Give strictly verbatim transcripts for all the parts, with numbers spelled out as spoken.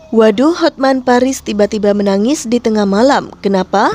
Waduh, Hotman Paris tiba-tiba menangis di tengah malam. Kenapa?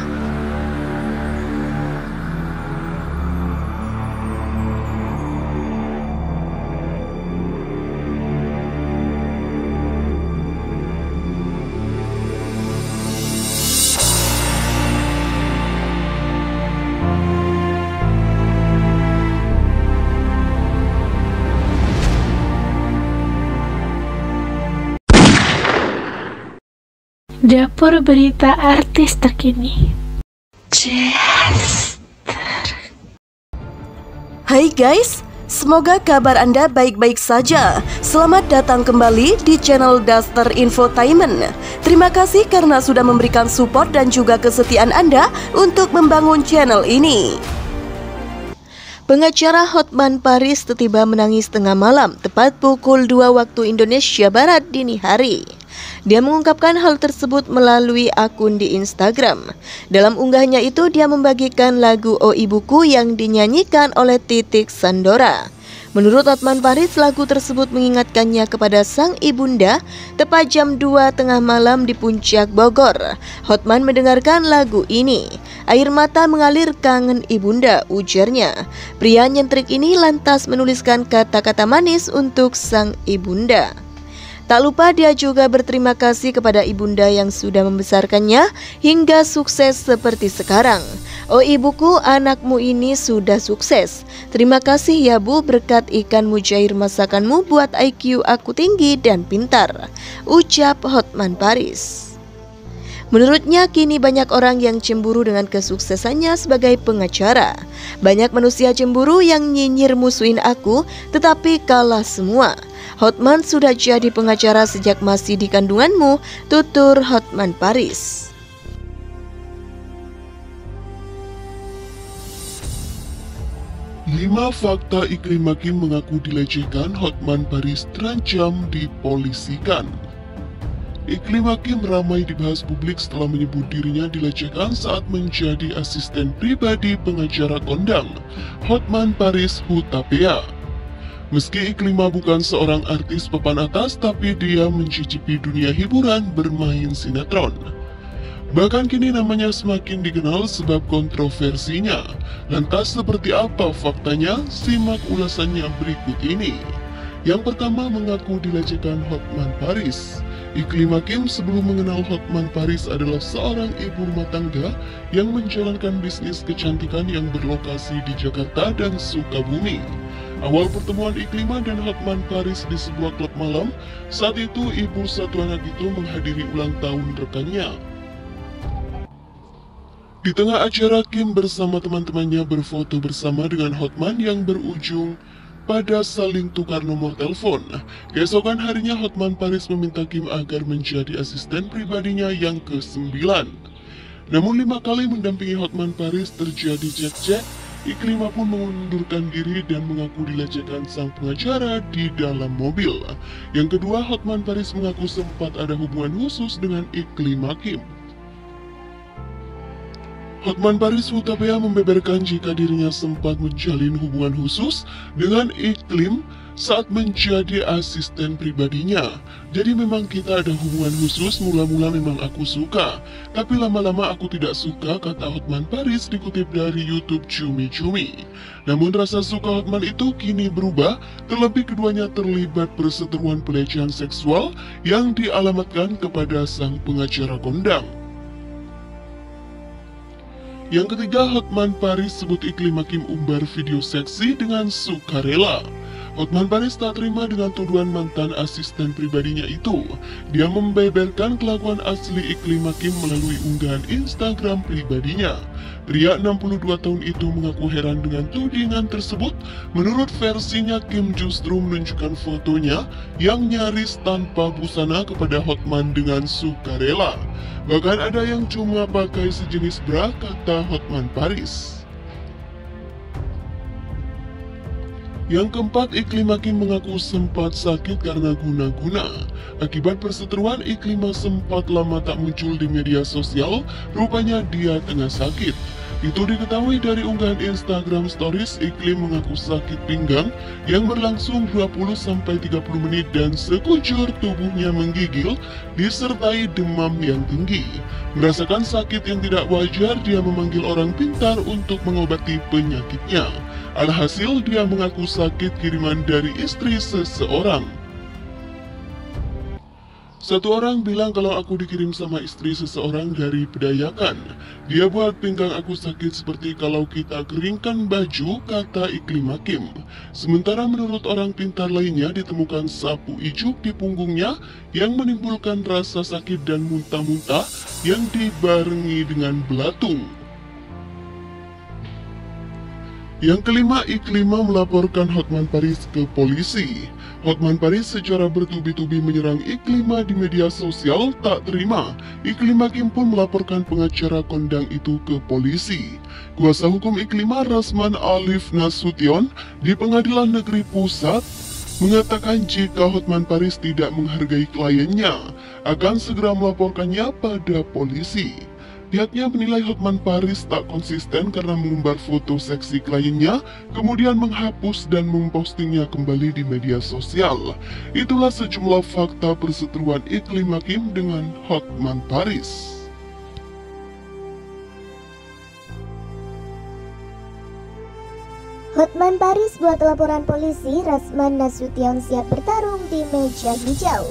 Dapur berita artis terkini. Hai guys, semoga kabar Anda baik-baik saja. Selamat datang kembali di channel Daster Infotainment. Terima kasih karena sudah memberikan support dan juga kesetiaan Anda untuk membangun channel ini. Pengacara Hotman Paris tiba menangis tengah malam, tepat pukul dua waktu Indonesia Barat dini hari. Dia mengungkapkan hal tersebut melalui akun di Instagram. Dalam unggahnya itu, dia membagikan lagu O Ibuku yang dinyanyikan oleh Titik Sandora. Menurut Hotman Paris, lagu tersebut mengingatkannya kepada sang ibunda tepat jam dua tengah malam di Puncak Bogor. Hotman mendengarkan lagu ini. Air mata mengalir kangen ibunda, ujarnya. Pria nyentrik ini lantas menuliskan kata-kata manis untuk sang ibunda. Tak lupa dia juga berterima kasih kepada ibunda yang sudah membesarkannya hingga sukses seperti sekarang. Oh ibuku, anakmu ini sudah sukses. Terima kasih ya bu, berkat ikan mujair masakanmu buat I Q aku tinggi dan pintar, ucap Hotman Paris. Menurutnya kini banyak orang yang cemburu dengan kesuksesannya sebagai pengacara. Banyak manusia cemburu yang nyinyir musuhin aku, tetapi kalah semua. Hotman sudah jadi pengacara sejak masih di kandunganmu, tutur Hotman Paris. Lima fakta Iklim Hakim mengaku dilecehkan, Hotman Paris terancam dipolisikan. Iklim Hakim ramai dibahas publik setelah menyebut dirinya dilecehkan saat menjadi asisten pribadi pengacara kondang Hotman Paris Hutapea. Meski Iklima bukan seorang artis papan atas, tapi dia mencicipi dunia hiburan bermain sinetron. Bahkan kini namanya semakin dikenal sebab kontroversinya. Lantas seperti apa faktanya? Simak ulasannya berikut ini. Yang pertama, mengaku dilecehkan Hotman Paris. Iklim Hakim sebelum mengenal Hotman Paris adalah seorang ibu rumah tangga yang menjalankan bisnis kecantikan yang berlokasi di Jakarta dan Sukabumi. Awal pertemuan Iklima dan Hotman Paris di sebuah klub malam. Saat itu ibu satu anak itu menghadiri ulang tahun rekannya. Di tengah acara, Kim bersama teman-temannya berfoto bersama dengan Hotman yang berujung pada saling tukar nomor telepon. Keesokan harinya Hotman Paris meminta Kim agar menjadi asisten pribadinya yang kesembilan. Namun lima kali mendampingi Hotman Paris terjadi cekcok. Iklima pun mengundurkan diri dan mengaku dilecehkan sang pengacara di dalam mobil. Yang kedua, Hotman Paris mengaku sempat ada hubungan khusus dengan Iklim Hakim. Hotman Paris Hutapea membeberkan jika dirinya sempat menjalin hubungan khusus dengan Iklim saat menjadi asisten pribadinya. Jadi memang kita ada hubungan khusus, mula-mula memang aku suka, tapi lama-lama aku tidak suka, kata Hotman Paris dikutip dari YouTube Cumi Cumi. Namun rasa suka Hotman itu kini berubah, terlebih keduanya terlibat perseteruan pelecehan seksual yang dialamatkan kepada sang pengacara kondang. Yang ketiga, Hotman Paris sebut Iklim Hakim umbar video seksi dengan sukarela. Hotman Paris tak terima dengan tuduhan mantan asisten pribadinya itu. Dia membeberkan kelakuan asli Iklim Hakim melalui unggahan Instagram pribadinya. Pria enam puluh dua tahun itu mengaku heran dengan tudingan tersebut. Menurut versinya, Kim justru menunjukkan fotonya yang nyaris tanpa busana kepada Hotman dengan sukarela. Bahkan ada yang cuma pakai sejenis bra, kata Hotman Paris. Yang keempat, Iklim Hakim mengaku sempat sakit karena guna-guna. Akibat perseteruan, Iklima sempat lama tak muncul di media sosial, rupanya dia tengah sakit. Itu diketahui dari unggahan Instagram Stories. Iklim mengaku sakit pinggang yang berlangsung dua puluh sampai tiga puluh menit dan sekujur tubuhnya menggigil disertai demam yang tinggi. Merasakan sakit yang tidak wajar, dia memanggil orang pintar untuk mengobati penyakitnya. Alhasil dia mengaku sakit kiriman dari istri seseorang. Satu orang bilang kalau aku dikirim sama istri seseorang dari Pedayakan. Dia buat pinggang aku sakit seperti kalau kita keringkan baju, kata Iklim Hakim. Sementara menurut orang pintar lainnya ditemukan sapu ijuk di punggungnya yang menimbulkan rasa sakit dan muntah-muntah yang dibarengi dengan belatung. Yang kelima, Iklima melaporkan Hotman Paris ke polisi. Hotman Paris secara bertubi-tubi menyerang Iklima di media sosial. Tak terima, Iklim Hakim pun melaporkan pengacara kondang itu ke polisi. Kuasa hukum Iklima, Rasman Alif Nasution, di Pengadilan Negeri Pusat mengatakan jika Hotman Paris tidak menghargai kliennya, akan segera melaporkannya pada polisi. Pihaknya menilai Hotman Paris tak konsisten karena mengumbar foto seksi kliennya, kemudian menghapus dan mempostingnya kembali di media sosial. Itulah sejumlah fakta perseteruan Iklim Hakim dengan Hotman Paris. Hotman Paris buat laporan polisi, Rasman Nasution siap bertarung di meja hijau.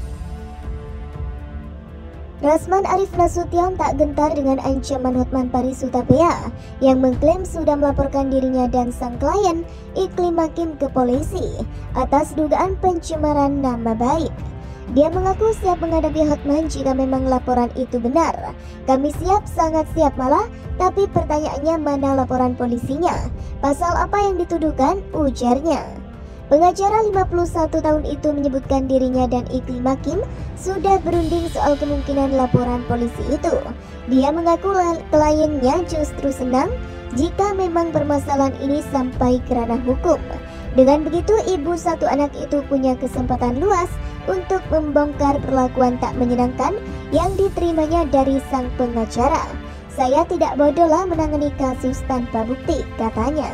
Rasman Arif Nasution tak gentar dengan ancaman Hotman Paris Hutapea yang mengklaim sudah melaporkan dirinya dan sang klien Iklim Hakim ke polisi atas dugaan pencemaran nama baik. Dia mengaku siap menghadapi Hotman jika memang laporan itu benar. Kami siap, sangat siap malah, tapi pertanyaannya mana laporan polisinya? Pasal apa yang dituduhkan? Ujarnya. Pengacara lima puluh satu tahun itu menyebutkan dirinya dan Iklim Hakim sudah berunding soal kemungkinan laporan polisi itu. Dia mengaku kliennya justru senang jika memang permasalahan ini sampai ke ranah hukum. Dengan begitu, ibu satu anak itu punya kesempatan luas untuk membongkar perlakuan tak menyenangkan yang diterimanya dari sang pengacara. Saya tidak bodohlah menangani kasus tanpa bukti, katanya.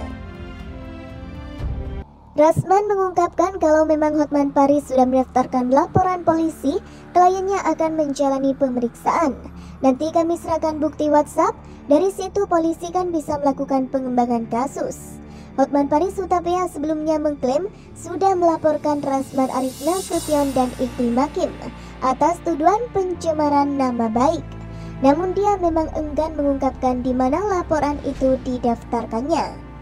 Rasman mengungkapkan kalau memang Hotman Paris sudah mendaftarkan laporan polisi, kliennya akan menjalani pemeriksaan. Nanti kami serahkan bukti WhatsApp, dari situ polisi kan bisa melakukan pengembangan kasus. Hotman Paris Hutapea sebelumnya mengklaim sudah melaporkan Rasman Arif Nasution dan Iklim Hakim atas tuduhan pencemaran nama baik. Namun dia memang enggan mengungkapkan di mana laporan itu didaftarkannya.